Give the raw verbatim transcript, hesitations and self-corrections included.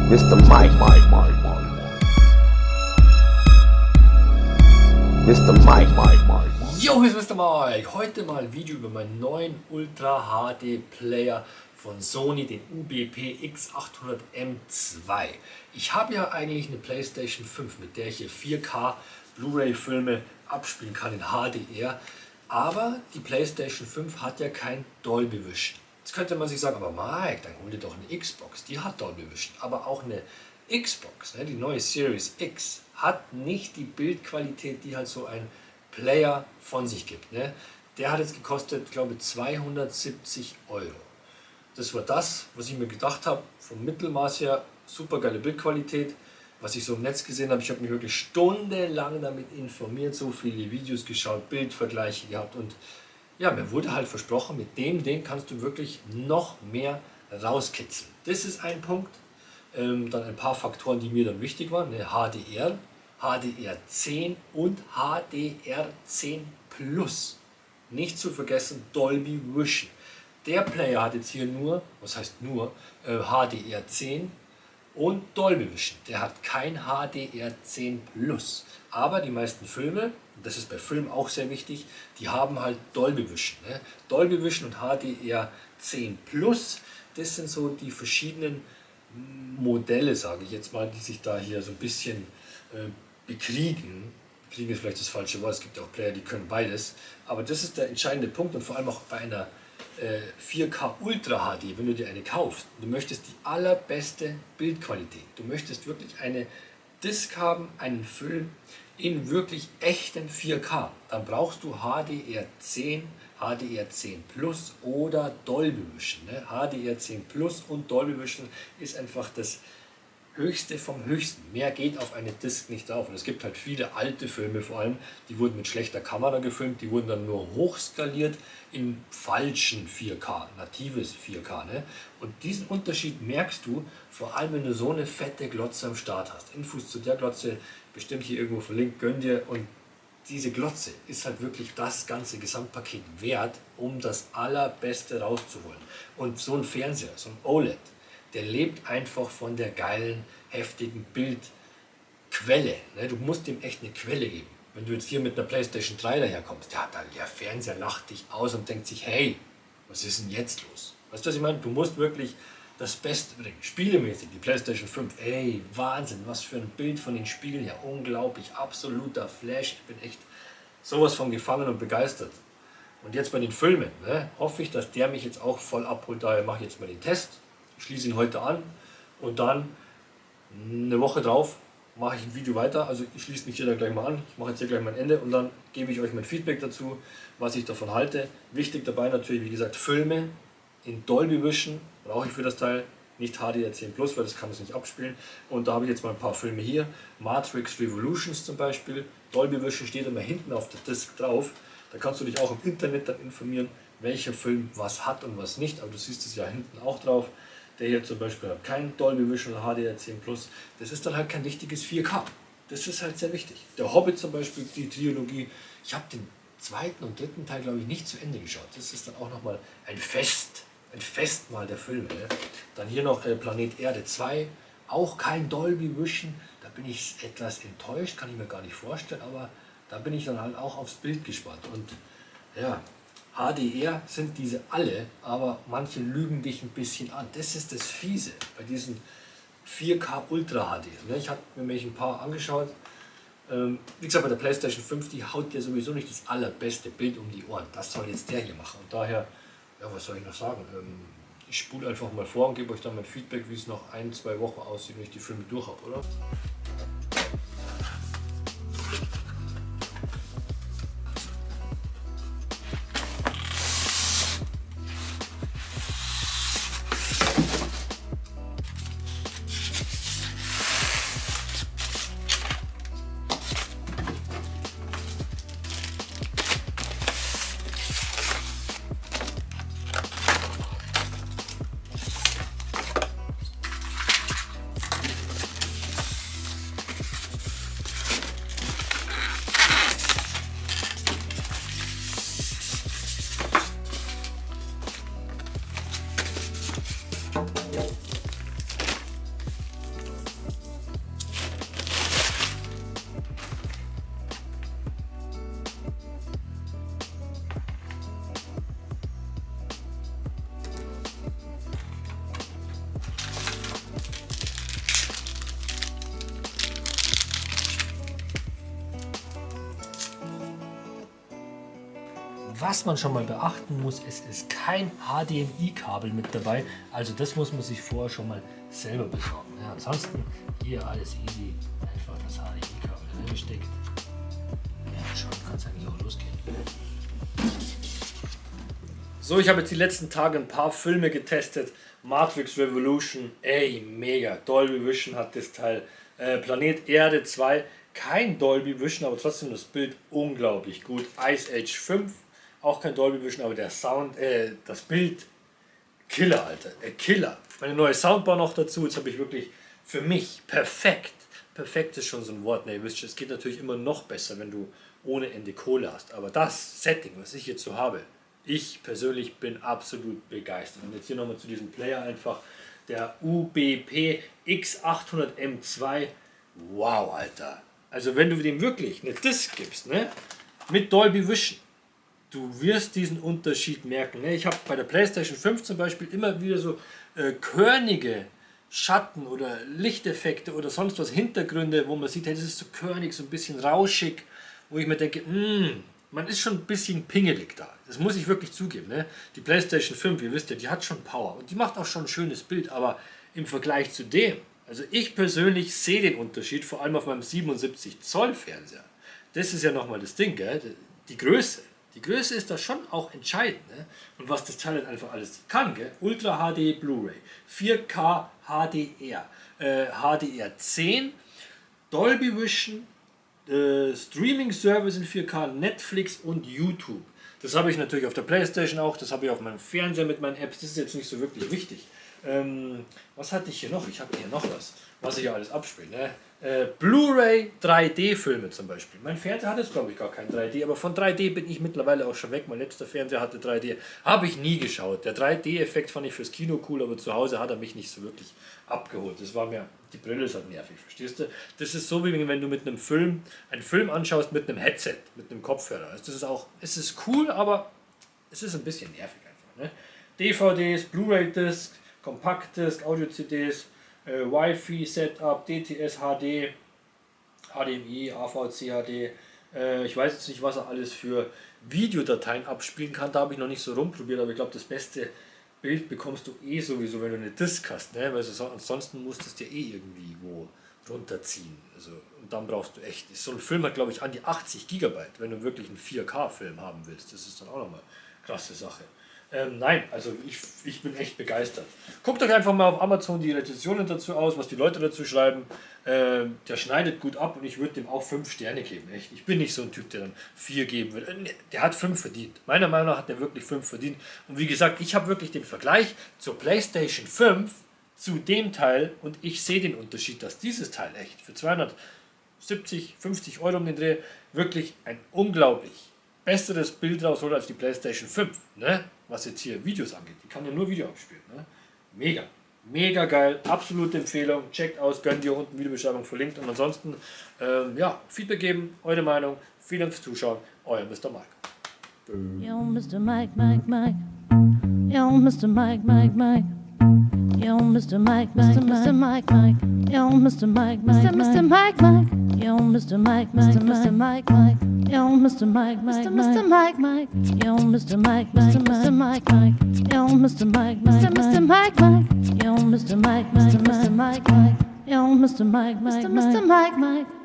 Mister Mike, Mike, Mike, Mike. Mister Mike, Mike, Mike. Yo, hier ist Mister Mike. Heute mal ein Video über meinen neuen Ultra H D Player von Sony, den U B P X achthundert M zwei. Ich habe ja eigentlich eine PlayStation fünf, mit der ich hier vier K Blu-ray-Filme abspielen kann in H D R. Aber die PlayStation fünf hat ja kein Dolby Vision. Jetzt könnte man sich sagen, aber Mike, dann hol dir doch eine Xbox, die hat Dolby Vision. Aber auch eine Xbox, die neue Series X, hat nicht die Bildqualität, die halt so ein Player von sich gibt. Der hat jetzt gekostet, glaube ich, zweihundertsiebzig Euro. Das war das, was ich mir gedacht habe, vom Mittelmaß her, super geile Bildqualität. Was ich so im Netz gesehen habe, ich habe mich wirklich stundenlang damit informiert, so viele Videos geschaut, Bildvergleiche gehabt und ja, mir wurde halt versprochen, mit dem Ding kannst du wirklich noch mehr rauskitzeln. Das ist ein Punkt. Ähm, dann ein paar Faktoren, die mir dann wichtig waren, ne? H D R, H D R zehn und H D R zehn Plus. Nicht zu vergessen Dolby Vision. Der Player hat jetzt hier nur, was heißt nur, äh, H D R zehn und Dolby Vision. Der hat kein H D R zehn Plus. Aber die meisten Filme, das ist bei Filmen auch sehr wichtig, die haben halt Dolby Vision. Ne? Dolby Vision und H D R zehn Plus, das sind so die verschiedenen Modelle, sage ich jetzt mal, die sich da hier so ein bisschen äh, bekriegen. Bekriegen ist vielleicht das falsche Wort, es gibt ja auch Player, die können beides. Aber das ist der entscheidende Punkt und vor allem auch bei einer äh, vier K Ultra H D, wenn du dir eine kaufst, du möchtest die allerbeste Bildqualität. Du möchtest wirklich eine Disc haben, einen Film in wirklich echten vier K. Dann brauchst du H D R zehn, H D R zehn Plus oder Dolby Vision. Ne? H D R zehn Plus und Dolby Vision ist einfach das Höchste vom Höchsten. Mehr geht auf eine Disc nicht drauf. Und es gibt halt viele alte Filme vor allem, die wurden mit schlechter Kamera gefilmt, die wurden dann nur hochskaliert in falschen vier K, natives vier K. Ne? Und diesen Unterschied merkst du, vor allem wenn du so eine fette Glotze am Start hast. Infos zu der Glotze bestimmt hier irgendwo verlinkt, gönn dir. Und diese Glotze ist halt wirklich das ganze Gesamtpaket wert, um das Allerbeste rauszuholen. Und so ein Fernseher, so ein O L E D, der lebt einfach von der geilen, heftigen Bildquelle. Du musst ihm echt eine Quelle geben. Wenn du jetzt hier mit einer PlayStation drei daherkommst, ja, der Fernseher lacht dich aus und denkt sich, hey, was ist denn jetzt los? Weißt du, was ich meine? Du musst wirklich das Beste bringen. Spielemäßig, die PlayStation fünf, ey, Wahnsinn, was für ein Bild von den Spielen her, unglaublich, absoluter Flash. Ich bin echt sowas von gefangen und begeistert. Und jetzt bei den Filmen, ne, hoffe ich, dass der mich jetzt auch voll abholt. Daher mache ich jetzt mal den Test, schließe ihn heute an und dann eine Woche drauf mache ich ein Video weiter. Also ich schließe mich hier dann gleich mal an, ich mache jetzt hier gleich mein Ende und dann gebe ich euch mein Feedback dazu, was ich davon halte. Wichtig dabei natürlich, wie gesagt, Filme in Dolby Vision brauche ich für das Teil, nicht H D R zehn Plus, weil das kann es nicht abspielen. Und da habe ich jetzt mal ein paar Filme hier, Matrix Revolutions zum Beispiel, Dolby Vision steht immer hinten auf der Disc drauf. Da kannst du dich auch im Internet dann informieren, welcher Film was hat und was nicht, aber du siehst es ja hinten auch drauf. Der hier zum Beispiel hat kein Dolby Vision oder H D R zehn Plus. Das ist dann halt kein richtiges vier K. Das ist halt sehr wichtig. Der Hobbit zum Beispiel, die Trilogie, ich habe den zweiten und dritten Teil, glaube ich, nicht zu Ende geschaut. Das ist dann auch nochmal ein Fest, ein Festmahl der Filme. Ne? Dann hier noch äh, Planet Erde zwei, auch kein Dolby Vision. Da bin ich etwas enttäuscht, kann ich mir gar nicht vorstellen, aber da bin ich dann halt auch aufs Bild gespannt. Und ja, H D R sind diese alle, aber manche lügen dich ein bisschen an. Das ist das Fiese bei diesen vier K Ultra H D. Ich habe mir ein paar angeschaut. Wie gesagt, bei der PlayStation fünf, die haut dir sowieso nicht das allerbeste Bild um die Ohren. Das soll jetzt der hier machen. Und daher, ja, was soll ich noch sagen? Ich spule einfach mal vor und gebe euch dann mein Feedback, wie es noch ein, zwei Wochen aussieht, wenn ich die Filme durch habe, oder? was man schon mal beachten muss, es ist kein H D M I-Kabel mit dabei. Also das muss man sich vorher schon mal selber besorgen. Ja, ansonsten hier alles easy. Einfach das H D M I-Kabel reingesteckt. Ja, schon kann es eigentlich auch losgehen. So, ich habe jetzt die letzten Tage ein paar Filme getestet. Matrix Revolution, ey, mega. Dolby Vision hat das Teil. Äh, Planet Erde zwei, kein Dolby Vision, aber trotzdem das Bild unglaublich gut. Ice Age fünf, auch kein Dolby Vision, aber der Sound, äh, das Bild, Killer, Alter, äh, Killer. Meine neue Soundbar noch dazu, jetzt habe ich wirklich für mich perfekt. Perfekt ist schon so ein Wort, ne, ihr wisst schon, es geht natürlich immer noch besser, wenn du ohne Ende Kohle hast. Aber das Setting, was ich jetzt so habe, ich persönlich bin absolut begeistert. Und jetzt hier nochmal zu diesem Player einfach, der U B P X achthundert M zwei. Wow, Alter. Also wenn du dem wirklich eine Disc gibst, ne, mit Dolby Vision, du wirst diesen Unterschied merken. Ne? Ich habe bei der PlayStation fünf zum Beispiel immer wieder so äh, körnige Schatten oder Lichteffekte oder sonst was, Hintergründe, wo man sieht, hey, das ist so körnig, so ein bisschen rauschig, wo ich mir denke, mh, man ist schon ein bisschen pingelig da. Das muss ich wirklich zugeben. Ne? Die PlayStation fünf, ihr wisst ja, die hat schon Power und die macht auch schon ein schönes Bild, aber im Vergleich zu dem, also ich persönlich sehe den Unterschied, vor allem auf meinem siebenundsiebzig Zoll Fernseher. Das ist ja nochmal das Ding, gell? Die Größe. Die Größe ist da schon auch entscheidend. Ne? Und was das Teil einfach alles kann, gell? Ultra H D Blu-ray, vier K H D R, äh, H D R zehn, Dolby Vision, äh, Streaming Service in vier K, Netflix und YouTube. Das habe ich natürlich auf der PlayStation auch, das habe ich auf meinem Fernseher mit meinen Apps, das ist jetzt nicht so wirklich wichtig. Ähm, was hatte ich hier noch? Ich habe hier noch was, was ich ja alles abspiele. Ne? Äh, Blu-ray drei D Filme zum Beispiel. Mein Fernseher hat jetzt glaube ich gar kein drei D, aber von drei D bin ich mittlerweile auch schon weg. Mein letzter Fernseher hatte drei D, habe ich nie geschaut. Der drei D Effekt fand ich fürs Kino cool, aber zu Hause hat er mich nicht so wirklich abgeholt. Das war mir, die Brille ist halt nervig, verstehst du? Das ist so, wie wenn du mit einem Film, einen Film anschaust mit einem Headset, mit einem Kopfhörer. Also das ist auch, es ist cool, aber es ist ein bisschen nervig einfach. Ne? D V Ds, Blu-ray-Disc, Kompaktdisk, Audio-C Ds, äh, Wi-Fi-Setup, D T S H D, H D M I, A V C H D. Äh, ich weiß jetzt nicht, was er alles für Videodateien abspielen kann. Da habe ich noch nicht so rumprobiert, aber ich glaube, das beste Bild bekommst du eh sowieso, wenn du eine Disc hast. Ne? Weil so, ansonsten musst du es dir eh irgendwie wo runterziehen. Also, und dann brauchst du echt. So ein Film hat, glaube ich, an die achtzig Gigabyte, wenn du wirklich einen vier K Film haben willst. Das ist dann auch nochmal eine krasse Sache. Ähm, nein, also ich, ich bin echt begeistert. Guckt euch einfach mal auf Amazon die Rezensionen dazu aus, was die Leute dazu schreiben. Ähm, der schneidet gut ab und ich würde dem auch fünf Sterne geben. Echt. Ich bin nicht so ein Typ, der dann vier geben würde. Der hat fünf verdient. Meiner Meinung nach hat der wirklich fünf verdient. Und wie gesagt, ich habe wirklich den Vergleich zur PlayStation fünf zu dem Teil und ich sehe den Unterschied, dass dieses Teil echt für zweihundertsiebzig, fünfzig Euro um den Dreh wirklich ein unglaublich besseres Bild rausholt als die PlayStation fünf, ne? Was jetzt hier Videos angeht. Die kann ja nur Video abspielen. Ne? Mega, mega geil, absolute Empfehlung. Checkt aus, gönnt ihr unten Videobeschreibung verlinkt. Und ansonsten, ähm, ja, Feedback geben, eure Meinung. Vielen Dank fürs Zuschauen, euer Mister Mike. Yo, Mister Mike, Mike, Mike. Yo, Mister Mike, Mike, Mike. Yo, Mister Mike, Mister Mister Mike, Mike. Yo, Mister Mike, Mister Mister Mike, Mike. Yo, Mister Mike, Mister Mister Mike, Mike. Yo, Mister Mike, Mister Mister Mike, Mike. Yo, Mister Mike, Mister Mister Mike, Mike. Yo, Mister Mike, Mister Mister Mike, Mike. Yo, Mister Mike, Mister Mister Mike, Mike. Yo, Mister Mike, Mister Mister Mike, Mike.